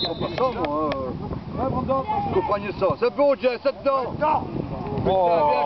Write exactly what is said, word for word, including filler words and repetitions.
je comprends pas ça, moi. Comprenez ça. C'est bon, Jay, c'est dedans. Putain,